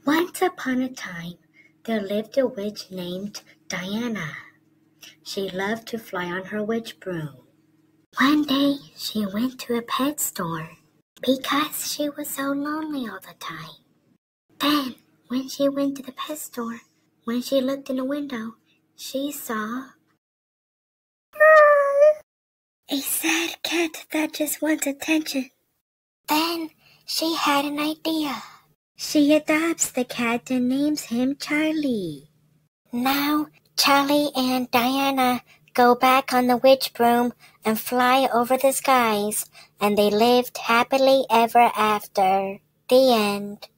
Once upon a time, there lived a witch named Diana. She loved to fly on her witch broom. One day, she went to a pet store because she was so lonely all the time. Then, when she went to the pet store, when she looked in the window, she saw a sad cat that just wants attention. Then, she had an idea. She adopts the cat and names him Charlie. Now, Charlie and Diana go back on the witch broom and fly over the skies, and they lived happily ever after. The end.